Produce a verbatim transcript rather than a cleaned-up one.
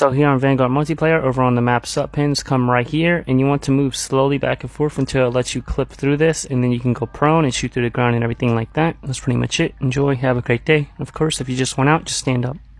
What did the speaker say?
So here on Vanguard multiplayer, over on the map, sub pins come right here, and you want to move slowly back and forth until it lets you clip through this, and then you can go prone and shoot through the ground and everything like that. That's pretty much it. Enjoy, have a great day. Of course, if you just went out, just stand up.